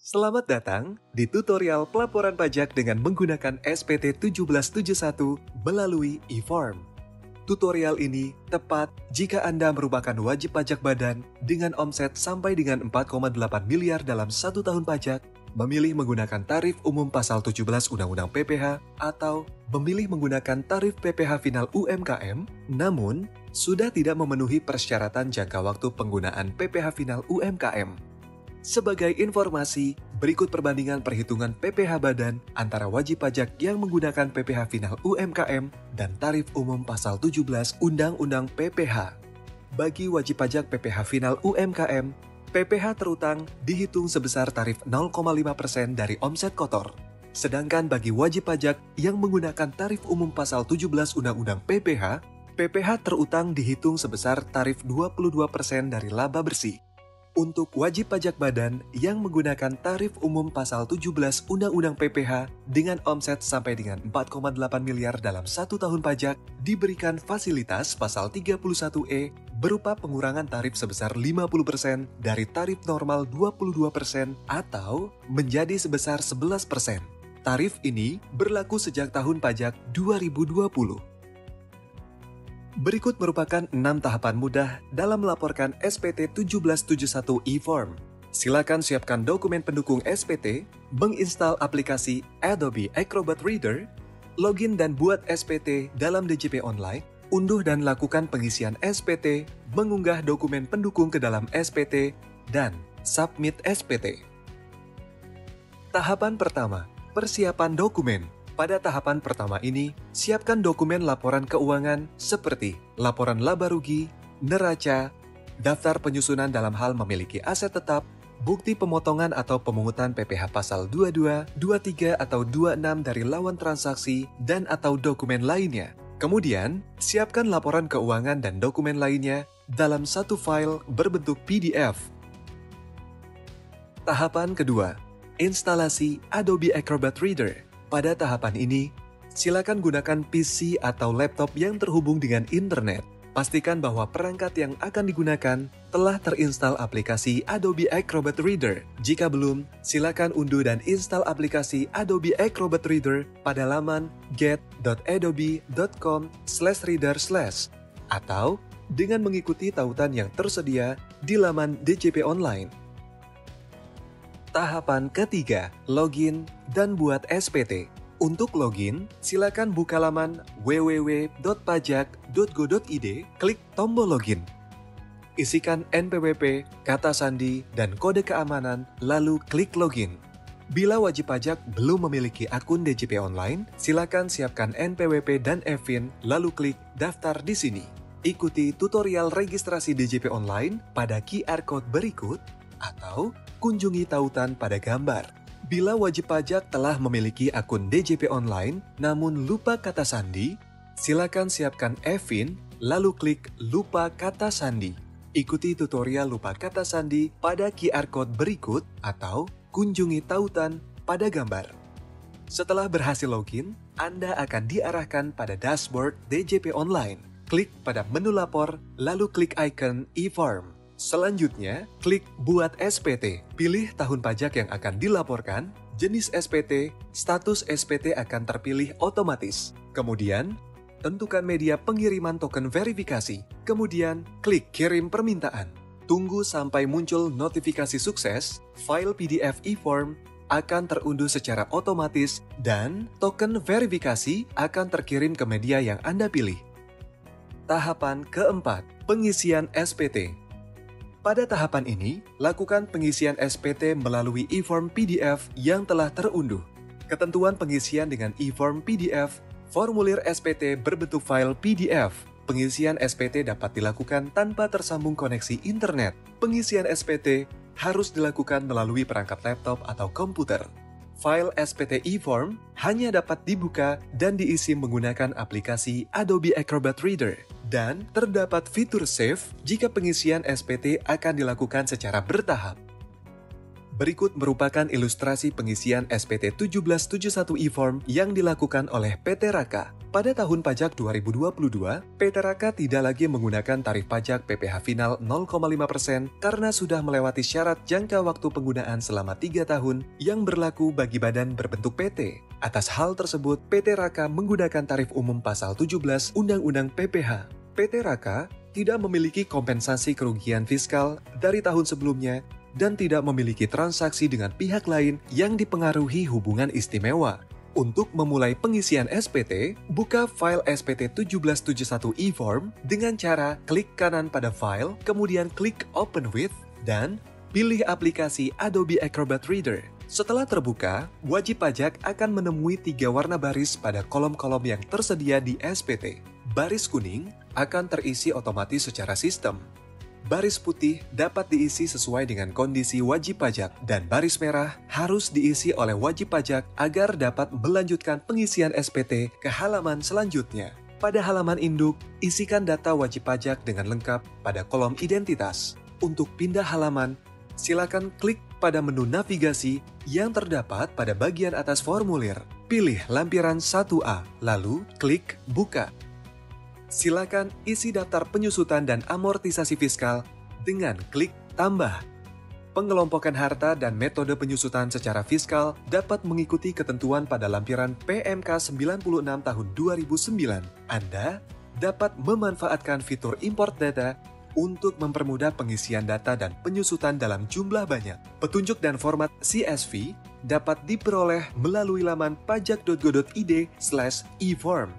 Selamat datang di tutorial pelaporan pajak dengan menggunakan SPT 1771 melalui e-form. Tutorial ini tepat jika Anda merupakan wajib pajak badan dengan omset sampai dengan 4,8 miliar dalam 1 tahun pajak, memilih menggunakan tarif umum pasal 17 Undang-Undang PPH atau memilih menggunakan tarif PPH final UMKM, namun sudah tidak memenuhi persyaratan jangka waktu penggunaan PPH final UMKM. Sebagai informasi, berikut perbandingan perhitungan PPH badan antara wajib pajak yang menggunakan PPH final UMKM dan tarif umum pasal 17 Undang-Undang PPH. Bagi wajib pajak PPH final UMKM, PPH terutang dihitung sebesar tarif 0,5% dari omset kotor. Sedangkan bagi wajib pajak yang menggunakan tarif umum pasal 17 Undang-Undang PPH, PPH terutang dihitung sebesar tarif 22% dari laba bersih. Untuk wajib pajak badan yang menggunakan tarif umum pasal 17 Undang-Undang PPH dengan omset sampai dengan 4,8 miliar dalam 1 tahun pajak, diberikan fasilitas pasal 31E berupa pengurangan tarif sebesar 50% dari tarif normal 22% atau menjadi sebesar 11%. Tarif ini berlaku sejak tahun pajak 2020. Berikut merupakan 6 tahapan mudah dalam melaporkan SPT 1771 e-form. Silakan siapkan dokumen pendukung SPT, menginstal aplikasi Adobe Acrobat Reader, login dan buat SPT dalam DJP Online, unduh dan lakukan pengisian SPT, mengunggah dokumen pendukung ke dalam SPT, dan submit SPT. Tahapan pertama, persiapan dokumen. Pada tahapan pertama ini, siapkan dokumen laporan keuangan seperti laporan laba rugi, neraca, daftar penyusunan dalam hal memiliki aset tetap, bukti pemotongan atau pemungutan PPH pasal 22, 23 atau 26 dari lawan transaksi dan atau dokumen lainnya. Kemudian, siapkan laporan keuangan dan dokumen lainnya dalam satu file berbentuk PDF. Tahapan kedua, instalasi Adobe Acrobat Reader. Pada tahapan ini, silakan gunakan PC atau laptop yang terhubung dengan internet. Pastikan bahwa perangkat yang akan digunakan telah terinstal aplikasi Adobe Acrobat Reader. Jika belum, silakan unduh dan install aplikasi Adobe Acrobat Reader pada laman get.adobe.com/reader/ atau dengan mengikuti tautan yang tersedia di laman DJP Online. Tahapan ketiga, login dan buat SPT. Untuk login, silakan buka laman www.pajak.go.id, klik tombol login. Isikan NPWP, kata sandi, dan kode keamanan, lalu klik login. Bila wajib pajak belum memiliki akun DJP Online, silakan siapkan NPWP dan EVIN, lalu klik daftar di sini. Ikuti tutorial registrasi DJP Online pada QR Code berikut, atau kunjungi tautan pada gambar. Bila wajib pajak telah memiliki akun DJP Online namun lupa kata sandi, silakan siapkan EVIN lalu klik lupa kata sandi. Ikuti tutorial lupa kata sandi pada QR Code berikut atau kunjungi tautan pada gambar. Setelah berhasil login, Anda akan diarahkan pada dashboard DJP Online. Klik pada menu lapor lalu klik icon e-form. Selanjutnya, klik Buat SPT. Pilih tahun pajak yang akan dilaporkan, jenis SPT, status SPT akan terpilih otomatis. Kemudian, tentukan media pengiriman token verifikasi. Kemudian, klik Kirim Permintaan. Tunggu sampai muncul notifikasi sukses, file PDF e-form akan terunduh secara otomatis dan token verifikasi akan terkirim ke media yang Anda pilih. Tahapan keempat, pengisian SPT. Pada tahapan ini, lakukan pengisian SPT melalui e-form PDF yang telah terunduh. Ketentuan pengisian dengan e-form PDF, formulir SPT berbentuk file PDF. Pengisian SPT dapat dilakukan tanpa tersambung koneksi internet. Pengisian SPT harus dilakukan melalui perangkat laptop atau komputer. File SPT e-form hanya dapat dibuka dan diisi menggunakan aplikasi Adobe Acrobat Reader. Dan terdapat fitur save jika pengisian SPT akan dilakukan secara bertahap. Berikut merupakan ilustrasi pengisian SPT 1771 e-form yang dilakukan oleh PT Raka. Pada tahun pajak 2022, PT Raka tidak lagi menggunakan tarif pajak PPh final 0,5% karena sudah melewati syarat jangka waktu penggunaan selama 3 tahun yang berlaku bagi badan berbentuk PT. Atas hal tersebut, PT Raka menggunakan tarif umum pasal 17 Undang-Undang PPh. PT Raka tidak memiliki kompensasi kerugian fiskal dari tahun sebelumnya dan tidak memiliki transaksi dengan pihak lain yang dipengaruhi hubungan istimewa. Untuk memulai pengisian SPT, buka file SPT 1771 e-form dengan cara klik kanan pada file, kemudian klik Open With, dan pilih aplikasi Adobe Acrobat Reader. Setelah terbuka, wajib pajak akan menemui 3 warna baris pada kolom-kolom yang tersedia di SPT. Baris kuning akan terisi otomatis secara sistem. Baris putih dapat diisi sesuai dengan kondisi wajib pajak dan baris merah harus diisi oleh wajib pajak agar dapat melanjutkan pengisian SPT ke halaman selanjutnya. Pada halaman induk, isikan data wajib pajak dengan lengkap pada kolom identitas. Untuk pindah halaman, silakan klik pada menu navigasi yang terdapat pada bagian atas formulir. Pilih lampiran 1A, lalu klik Buka. Silakan isi daftar penyusutan dan amortisasi fiskal dengan klik Tambah. Pengelompokan harta dan metode penyusutan secara fiskal dapat mengikuti ketentuan pada lampiran PMK 96 tahun 2009. Anda dapat memanfaatkan fitur import data untuk mempermudah pengisian data dan penyusutan dalam jumlah banyak. Petunjuk dan format CSV dapat diperoleh melalui laman pajak.go.id/e-form.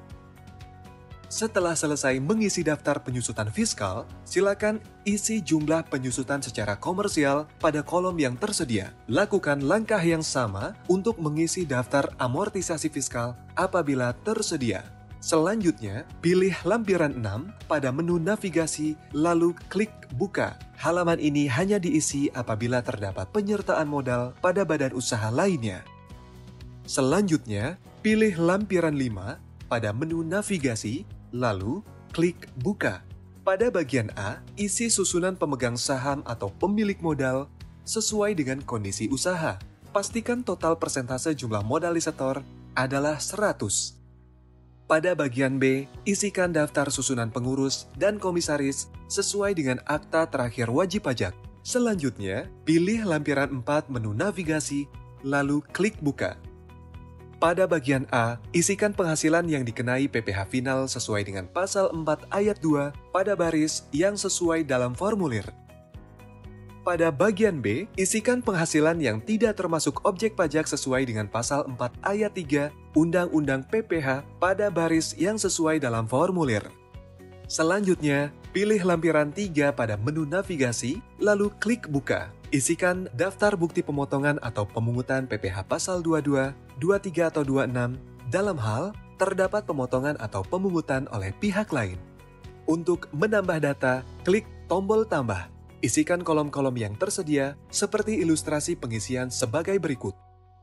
Setelah selesai mengisi daftar penyusutan fiskal, silakan isi jumlah penyusutan secara komersial pada kolom yang tersedia. Lakukan langkah yang sama untuk mengisi daftar amortisasi fiskal apabila tersedia. Selanjutnya, pilih lampiran 6 pada menu navigasi, lalu klik Buka. Halaman ini hanya diisi apabila terdapat penyertaan modal pada badan usaha lainnya. Selanjutnya, pilih lampiran 5 pada menu navigasi, lalu klik Buka. Pada bagian A, isi susunan pemegang saham atau pemilik modal sesuai dengan kondisi usaha. Pastikan total persentase jumlah modalisator adalah 100. Pada bagian B, isikan daftar susunan pengurus dan komisaris sesuai dengan akta terakhir wajib pajak. Selanjutnya, pilih lampiran 4 menu navigasi, lalu klik Buka. Pada bagian A, isikan penghasilan yang dikenai PPh final sesuai dengan pasal 4 ayat 2 pada baris yang sesuai dalam formulir. Pada bagian B, isikan penghasilan yang tidak termasuk objek pajak sesuai dengan pasal 4 ayat 3 Undang-Undang PPh pada baris yang sesuai dalam formulir. Selanjutnya, pilih lampiran 3 pada menu navigasi, lalu klik Buka. Isikan daftar bukti pemotongan atau pemungutan PPh pasal 22, 23 atau 26 dalam hal terdapat pemotongan atau pemungutan oleh pihak lain. Untuk menambah data, klik tombol tambah. Isikan kolom-kolom yang tersedia seperti ilustrasi pengisian sebagai berikut.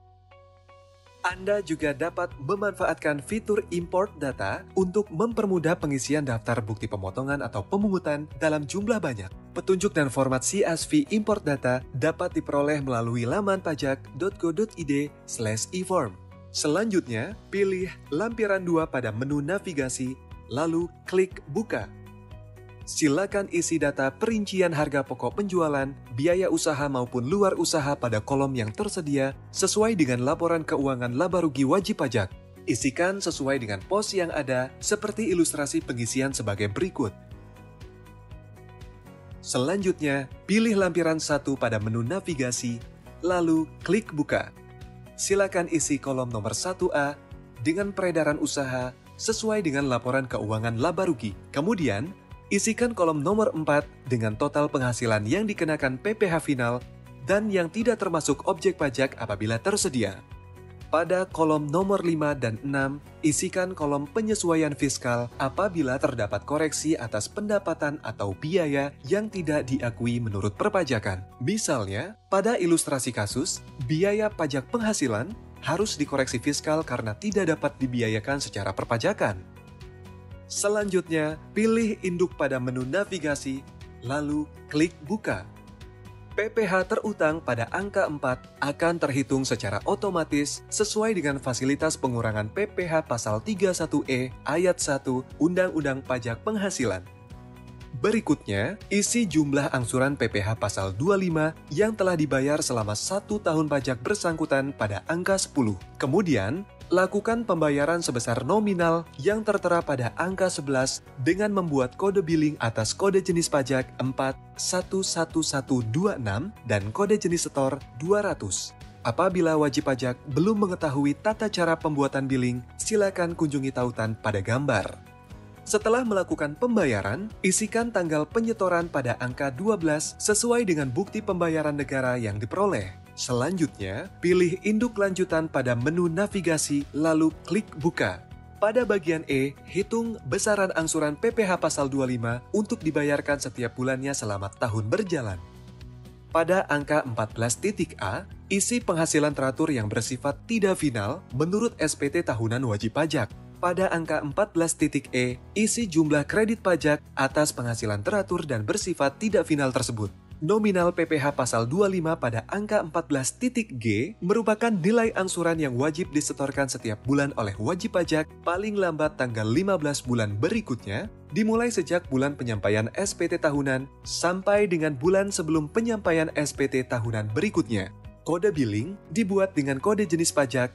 Anda juga dapat memanfaatkan fitur import data untuk mempermudah pengisian daftar bukti pemotongan atau pemungutan dalam jumlah banyak. Petunjuk dan format CSV import data dapat diperoleh melalui laman pajak.go.id/e-form. Selanjutnya, pilih lampiran 2 pada menu navigasi, lalu klik Buka. Silakan isi data perincian harga pokok penjualan, biaya usaha maupun luar usaha pada kolom yang tersedia sesuai dengan laporan keuangan laba rugi wajib pajak. Isikan sesuai dengan pos yang ada seperti ilustrasi pengisian sebagai berikut. Selanjutnya, pilih lampiran 1 pada menu navigasi, lalu klik Buka. Silakan isi kolom nomor 1A dengan peredaran usaha sesuai dengan laporan keuangan laba rugi. Kemudian, isikan kolom nomor 4 dengan total penghasilan yang dikenakan PPh final dan yang tidak termasuk objek pajak apabila tersedia. Pada kolom nomor 5 dan 6, isikan kolom penyesuaian fiskal apabila terdapat koreksi atas pendapatan atau biaya yang tidak diakui menurut perpajakan. Misalnya, pada ilustrasi kasus, biaya pajak penghasilan harus dikoreksi fiskal karena tidak dapat dibiayakan secara perpajakan. Selanjutnya, pilih induk pada menu navigasi, lalu klik Buka. PPh terutang pada angka 4 akan terhitung secara otomatis sesuai dengan fasilitas pengurangan PPh pasal 31E ayat 1 Undang-Undang Pajak Penghasilan. Berikutnya, isi jumlah angsuran PPh pasal 25 yang telah dibayar selama 1 tahun pajak bersangkutan pada angka 10. Kemudian, lakukan pembayaran sebesar nominal yang tertera pada angka 11 dengan membuat kode billing atas kode jenis pajak 411126 dan kode jenis setor 200. Apabila wajib pajak belum mengetahui tata cara pembuatan billing, silakan kunjungi tautan pada gambar. Setelah melakukan pembayaran, isikan tanggal penyetoran pada angka 12 sesuai dengan bukti pembayaran negara yang diperoleh. Selanjutnya, pilih induk lanjutan pada menu navigasi lalu klik buka. Pada bagian E, hitung besaran angsuran PPh pasal 25 untuk dibayarkan setiap bulannya selama tahun berjalan. Pada angka 14.A, isi penghasilan teratur yang bersifat tidak final menurut SPT tahunan wajib pajak. Pada angka 14.E, isi jumlah kredit pajak atas penghasilan teratur dan bersifat tidak final tersebut. Nominal PPh pasal 25 pada angka 14.G merupakan nilai angsuran yang wajib disetorkan setiap bulan oleh wajib pajak paling lambat tanggal 15 bulan berikutnya, dimulai sejak bulan penyampaian SPT tahunan sampai dengan bulan sebelum penyampaian SPT tahunan berikutnya. Kode billing dibuat dengan kode jenis pajak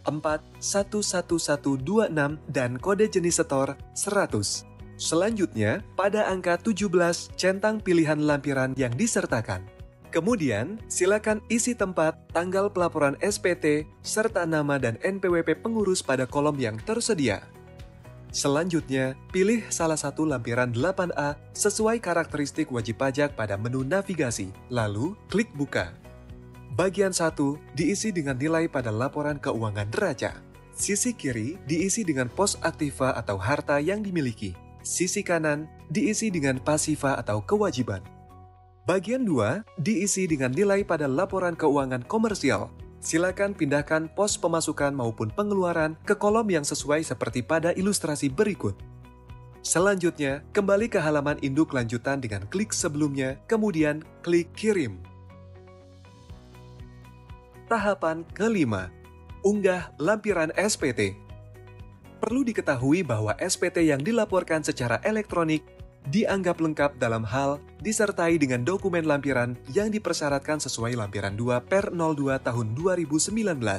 411126 dan kode jenis setor 100. Selanjutnya, pada angka 17, centang pilihan lampiran yang disertakan. Kemudian, silakan isi tempat, tanggal pelaporan SPT, serta nama dan NPWP pengurus pada kolom yang tersedia. Selanjutnya, pilih salah satu lampiran 8A sesuai karakteristik wajib pajak pada menu navigasi, lalu klik buka. Bagian 1 diisi dengan nilai pada laporan keuangan neraca. Sisi kiri diisi dengan pos aktiva atau harta yang dimiliki. Sisi kanan diisi dengan pasiva atau kewajiban. Bagian 2 diisi dengan nilai pada laporan keuangan komersial. Silakan pindahkan pos pemasukan maupun pengeluaran ke kolom yang sesuai seperti pada ilustrasi berikut. Selanjutnya, kembali ke halaman induk lanjutan dengan klik sebelumnya, kemudian klik kirim. Tahapan kelima, unggah lampiran SPT. Perlu diketahui bahwa SPT yang dilaporkan secara elektronik dianggap lengkap dalam hal disertai dengan dokumen lampiran yang dipersyaratkan sesuai lampiran 2/02 tahun 2019.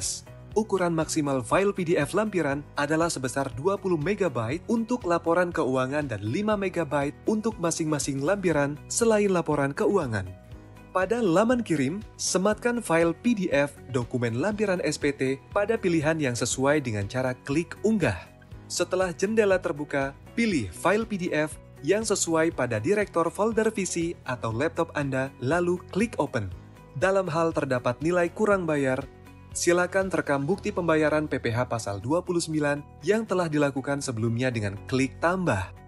Ukuran maksimal file PDF lampiran adalah sebesar 20 MB untuk laporan keuangan dan 5 MB untuk masing-masing lampiran selain laporan keuangan. Pada laman kirim, sematkan file PDF dokumen lampiran SPT pada pilihan yang sesuai dengan cara klik unggah. Setelah jendela terbuka, pilih file PDF yang sesuai pada direktor folder PC atau laptop Anda, lalu klik open. Dalam hal terdapat nilai kurang bayar, silakan rekam bukti pembayaran PPh pasal 29 yang telah dilakukan sebelumnya dengan klik tambah.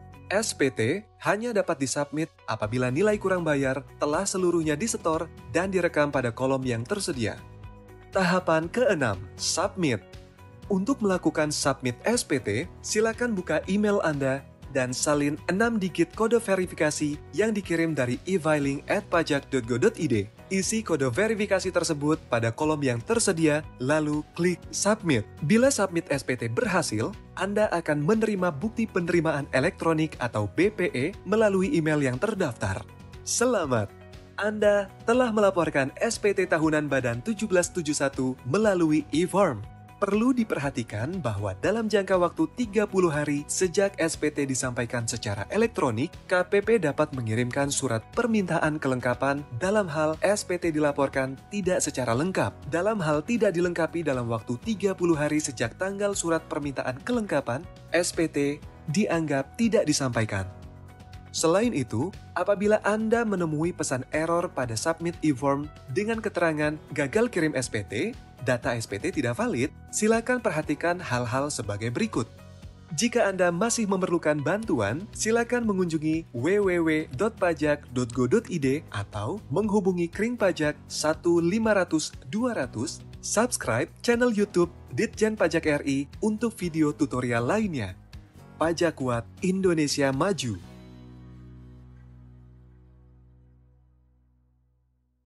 SPT hanya dapat disubmit apabila nilai kurang bayar telah seluruhnya disetor dan direkam pada kolom yang tersedia. Tahapan ke-6, submit. Untuk melakukan submit SPT, silakan buka email Anda dan salin 6 digit kode verifikasi yang dikirim dari e-filing@pajak.go.id. Isi kode verifikasi tersebut pada kolom yang tersedia, lalu klik Submit. Bila submit SPT berhasil, Anda akan menerima bukti penerimaan elektronik atau BPE melalui email yang terdaftar. Selamat! Anda telah melaporkan SPT tahunan Badan 1771 melalui e-form. Perlu diperhatikan bahwa dalam jangka waktu 30 hari sejak SPT disampaikan secara elektronik, KPP dapat mengirimkan surat permintaan kelengkapan dalam hal SPT dilaporkan tidak secara lengkap. Dalam hal tidak dilengkapi dalam waktu 30 hari sejak tanggal surat permintaan kelengkapan, SPT dianggap tidak disampaikan. Selain itu, apabila Anda menemui pesan error pada submit e-form dengan keterangan gagal kirim SPT, data SPT tidak valid, silakan perhatikan hal-hal sebagai berikut. Jika Anda masih memerlukan bantuan, silakan mengunjungi www.pajak.go.id atau menghubungi Kring Pajak 1-500-200, subscribe channel YouTube Ditjen Pajak RI untuk video tutorial lainnya. Pajak Kuat, Indonesia Maju.